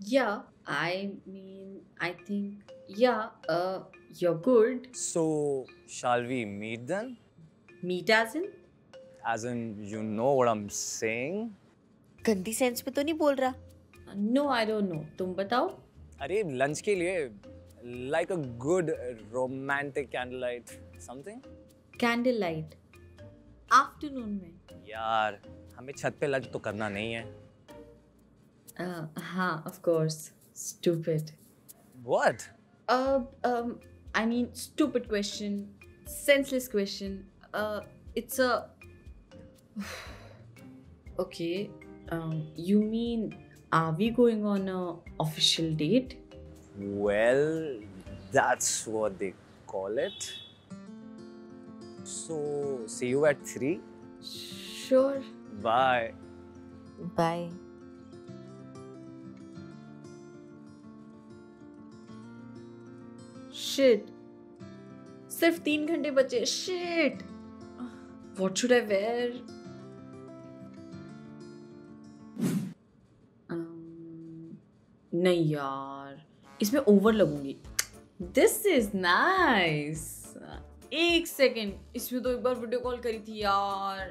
Yeah, I mean, I think, yeah, you're good. So, shall we meet then? Meet as in? As in, you know what I'm saying? गंदी sense में तो नहीं बोल रहा? No, I don't know. तुम बताओ? अरे lunch के लिए like a good romantic candlelight something. Candlelight. Afternoon में. यार हमें छत पे लंच तो करना नहीं है. हाँ, of course. Stupid. What? I mean, stupid question, senseless question. It's a. Okay. You mean, are we going on a official date? Well, that's what they call it. So, see you at 3. Sure. Bye. Bye. Shit. सिर्फ 3 घंटे बचे. Shit. What should I wear? नहीं यार, इसमें over लगूंगी. This is nice. एक second, इसमें तो एक बार वीडियो कॉल करी थी यार.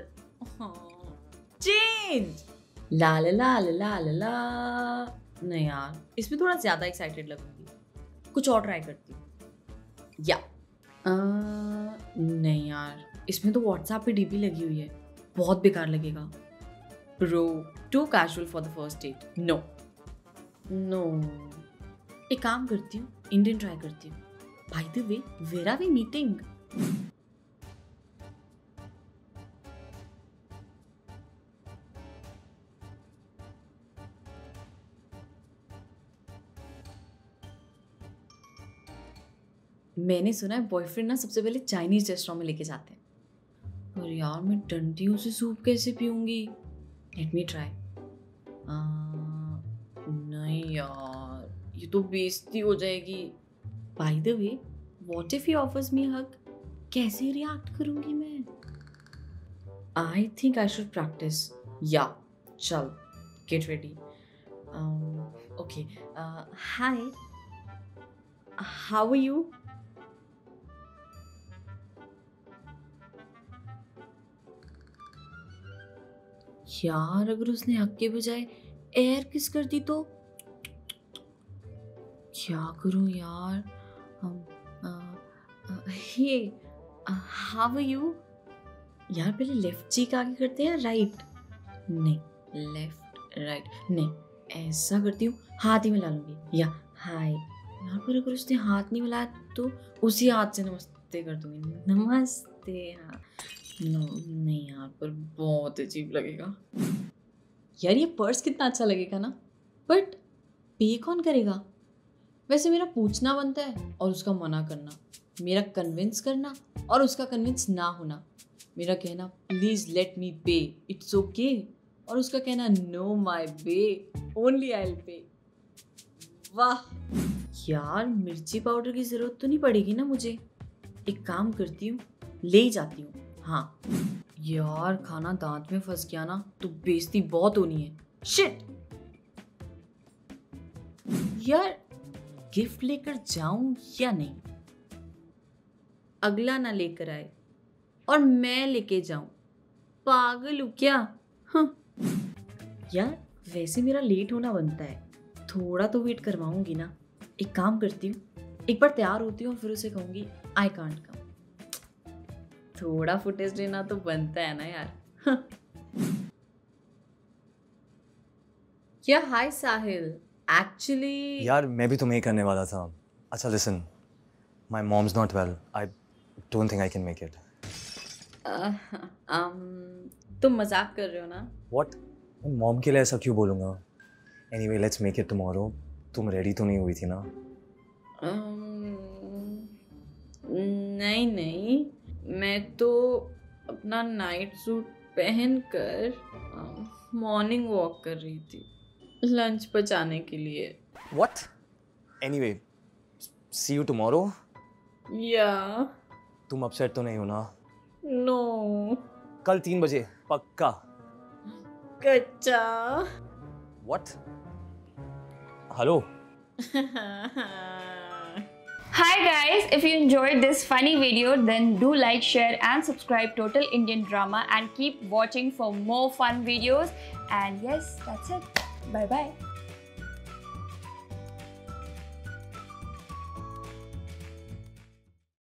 चेंज. ला ला ला ला ला ला ला. नहीं यार, इसमें थोड़ा ज्यादा एक्साइटेड लगूंगी. कुछ और ट्राई करती हूँ. या नहीं यार, इसमें तो व्हाट्सएप पे डीपी लगी हुई है. बहुत बेकार लगेगा. Bro, too casual for the first date. No no. एक काम करती हूँ, इंडियन ट्राई करती हूँ. By the way, where are we meeting? मैंने सुना है बॉयफ्रेंड ना सबसे पहले चाइनीज रेस्टोरेंट में लेके जाते हैं. और यार मैं डंडियों से सूप कैसे पीऊंगी? Let me try. नहीं यार, ये तो बेइज्जती हो जाएगी. By the way, what if he offers me hug? कैसे रिएक्ट करूंगी मैं? I think I should practice. या चल, get ready. Okay. Hi, how are you? यार अगर उसने हक के बजाय एयर किस कर दी तो क्या करूं यार? Hey, how are you? यार पहले लेफ्ट चीक आगे करते हैं, राइट? नहीं, लेफ्ट राइट नहीं, ऐसा करती हूँ, हाथ ही मिला लूंगी. या हाय. यहाँ पर अगर उसने हाथ नहीं मिलाया तो उसी हाथ से नमस्ते कर दूंगी. नमस्ते. हाँ. नो नहीं यार, पर बहुत अजीब लगेगा. यार ये पर्स कितना अच्छा लगेगा ना, बट पे कौन करेगा? वैसे मेरा पूछना बनता है और उसका मना करना, मेरा कन्विंस करना और उसका कन्विंस ना होना, मेरा कहना प्लीज लेट मी पे, इट्स ओके, और उसका कहना no my bae, only I will pay. वाह यार, मिर्ची पाउडर की जरूरत तो नहीं पड़ेगी ना मुझे. एक काम करती हूँ, ले ही जाती हूँ. हाँ यार, खाना दांत में फंस गया ना तो बेइज्जती बहुत होनी है. शिट यार, गिफ्ट लेकर जाऊं या नहीं? अगला ना लेकर आए और मैं लेके जाऊं, पागल हूं क्या? हाँ. यार वैसे मेरा लेट होना बनता है, थोड़ा तो वेट करवाऊंगी ना. एक काम करती हूँ, एक बार तैयार होती हूँ और फिर उसे कहूंगी आई कांट कम. थोड़ा फुटेज लेना तो बनता है ना यार. क्या हाय साहिल, एक्चुअली यार मैं भी तुम्हें ही करने वाला था. अच्छा listen, my mom's not well. I don't think I can make it. तुम मजाक कर रहे हो ना? What? मॉम के लिए ऐसा क्यों बोलूँगा? Anyway, let's make it tomorrow. तुम रेडी तो नहीं हुई थी ना? नहीं नहीं, मैं तो अपना नाइट सूट पहन कर मॉर्निंग वॉक कर रही थी, लंच बचाने के लिए. What? Anyway, see you tomorrow. या तुम अपसेट तो नहीं हो ना? नो. कल 3 बजे पक्का. कच्चा. What? Hello. Hi guys, if you enjoyed this funny video, then do like, share and subscribe Total Indian Drama and keep watching for more fun videos. And yes, that's it. Bye bye.